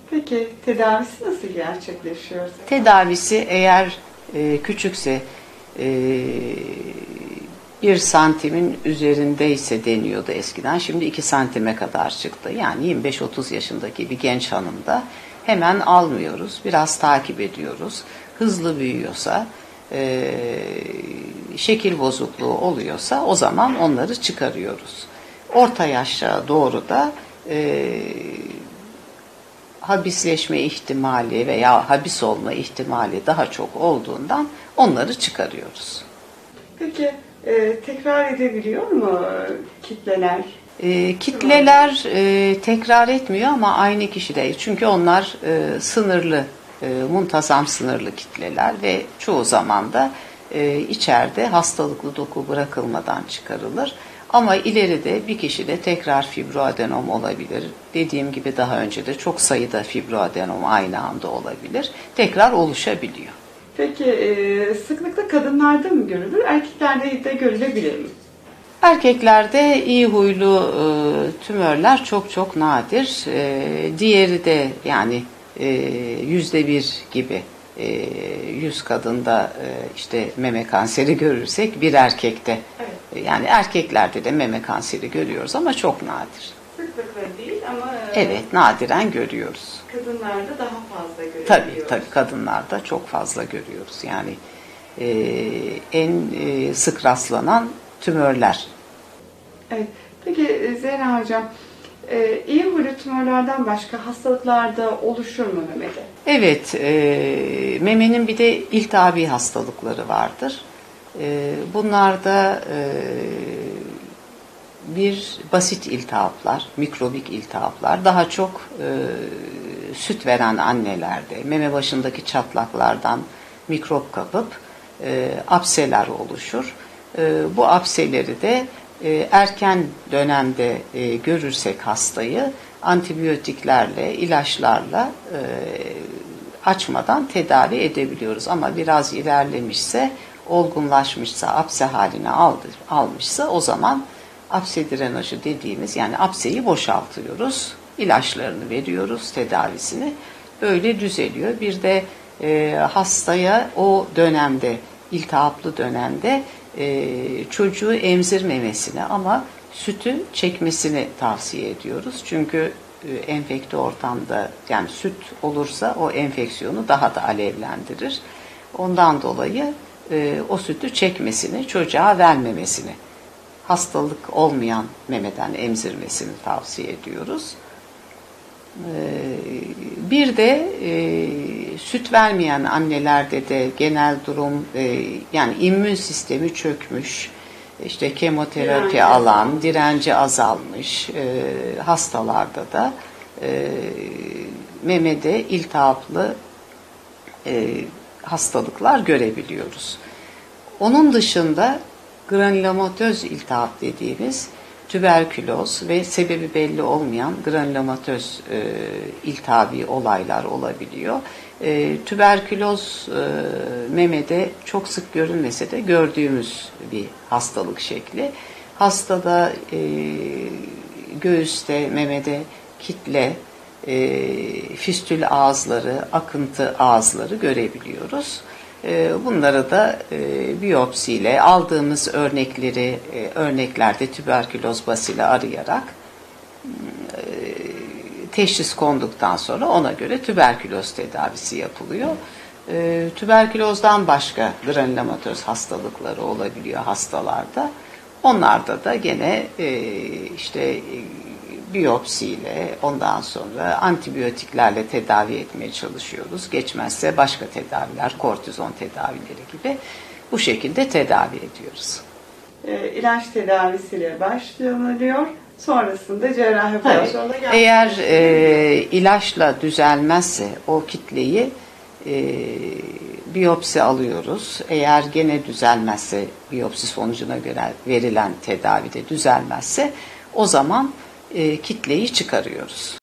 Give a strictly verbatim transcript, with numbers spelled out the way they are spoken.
Peki tedavisi nasıl gerçekleşiyor? Tedavisi eğer e, küçükse e, bir santimin üzerindeyse deniyordu eskiden. Şimdi iki santime kadar çıktı. Yani yirmi beş otuz yaşındaki bir genç hanımda hemen almıyoruz. Biraz takip ediyoruz. Hızlı büyüyorsa, e, şekil bozukluğu oluyorsa o zaman onları çıkarıyoruz. Orta yaşa doğru da e, habisleşme ihtimali veya habis olma ihtimali daha çok olduğundan onları çıkarıyoruz. Peki e, tekrar edebiliyor mu kitleler? E, kitleler e, tekrar etmiyor ama aynı kişide. Çünkü onlar e, sınırlı, e, muntazam sınırlı kitleler ve çoğu zaman da e, içeride hastalıklı doku bırakılmadan çıkarılır. Ama ileride bir kişide tekrar fibroadenom olabilir. Dediğim gibi daha önce de çok sayıda fibroadenom aynı anda olabilir. Tekrar oluşabiliyor. Peki e, sıklıkla kadınlarda mı görülür, erkeklerde de görülebilir mi? Erkeklerde iyi huylu e, tümörler çok çok nadir. E, diğeri de yani e, yüzde bir gibi. E, yüz kadında e, işte meme kanseri görürsek bir erkekte. Evet. E, yani erkeklerde de meme kanseri görüyoruz ama çok nadir. Sıklıkla değil ama e, Evet, nadiren görüyoruz. kadınlarda daha fazla görülüyor. Tabii tabii kadınlarda çok fazla görüyoruz. Yani e, en e, sık rastlanan tümörler. Evet. Peki e, Zehra Hocam, e, iyi huylu tümörlerden başka hastalıklarda oluşur mu memede? Evet, e, memenin bir de iltihabi hastalıkları vardır. E, bunlarda e, bir basit iltihaplar, mikrobik iltihaplar, daha çok e, süt veren annelerde, meme başındaki çatlaklardan mikrop kapıp e, apseler oluşur. E, bu apseleri de e, erken dönemde e, görürsek hastayı antibiyotiklerle, ilaçlarla e, açmadan tedavi edebiliyoruz. Ama biraz ilerlemişse, olgunlaşmışsa, apse haline aldı, almışsa o zaman apse drenajı dediğimiz, yani apseyi boşaltıyoruz, ilaçlarını veriyoruz, tedavisini. Böyle düzeliyor. Bir de e, hastaya o dönemde, iltihaplı dönemde e, çocuğu emzirmemesini ama sütü çekmesini tavsiye ediyoruz. Çünkü e, enfekte ortamda, yani süt olursa o enfeksiyonu daha da alevlendirir. Ondan dolayı e, o sütü çekmesini, çocuğa vermemesini, hastalık olmayan memeden emzirmesini tavsiye ediyoruz. Bir de e, süt vermeyen annelerde de genel durum e, yani immün sistemi çökmüş, işte kemoterapi Direnci alan, direnci azalmış e, hastalarda da e, memede iltihaplı e, hastalıklar görebiliyoruz. Onun dışında granulomatöz iltihap dediğimiz tüberküloz ve sebebi belli olmayan granulomatöz e, iltihabi olaylar olabiliyor. E, tüberküloz e, memede çok sık görünmese de gördüğümüz bir hastalık şekli. Hastada e, göğüste, memede kitle, e, fistül ağızları, akıntı ağızları görebiliyoruz. Bunları da e, biyopsiyle aldığımız örnekleri, e, örneklerde tüberküloz basili arayarak e, teşhis konduktan sonra ona göre tüberküloz tedavisi yapılıyor. E, tüberkülozdan başka granulomatöz hastalıkları olabiliyor hastalarda. Onlarda da gene e, işte biyopsiyle, ondan sonra antibiyotiklerle tedavi etmeye çalışıyoruz. Geçmezse başka tedaviler, kortizon tedavileri gibi bu şekilde tedavi ediyoruz. E, ilaç tedavisiyle başlanılıyor. Sonrasında cerrahi operasyonda gerçekleşiyor. Eğer e, ilaçla düzelmezse o kitleyi e, biyopsi alıyoruz. Eğer gene düzelmezse, biyopsi sonucuna göre verilen tedavide düzelmezse o zaman e, kitleyi çıkarıyoruz.